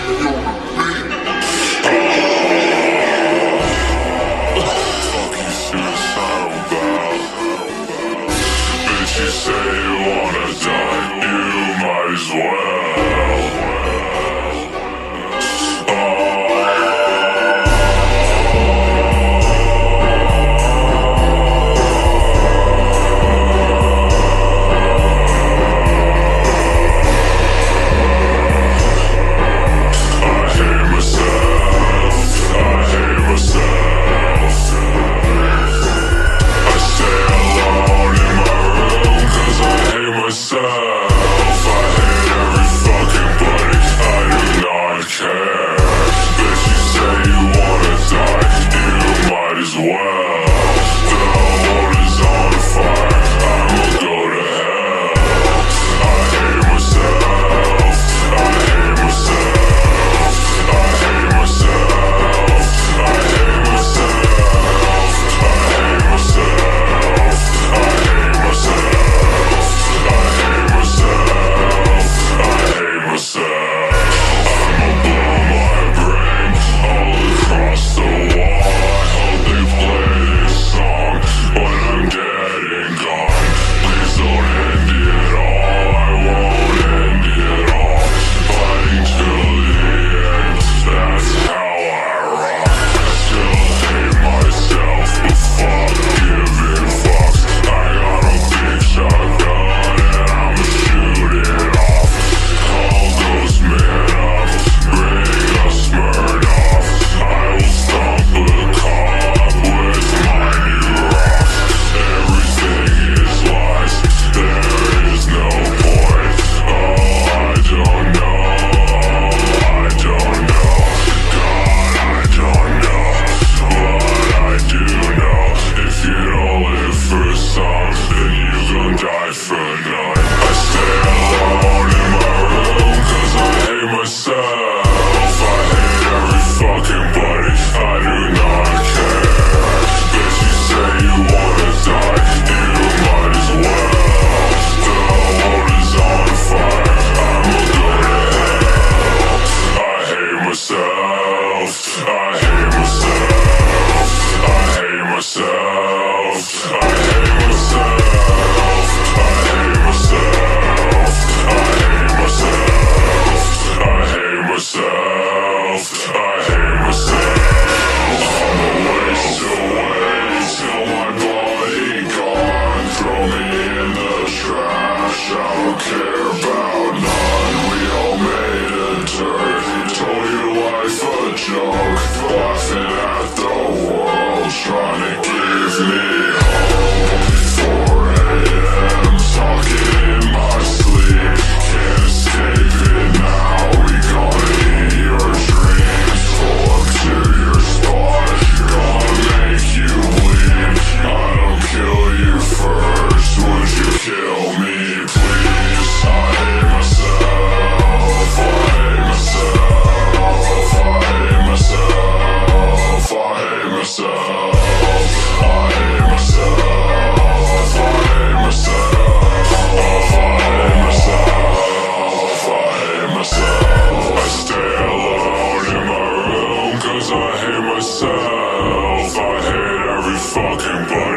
You say you wanna die, you might as well. Laughing at the world, trying to give me hope. 4 AM, talking in my sleep. Can't escape it now, we gonna eat your dreams. Pull up to your spot, gonna make you bleed. I don't kill you first, would you kill me please? I hate myself, I hate myself, I hate myself. I hate every fucking body.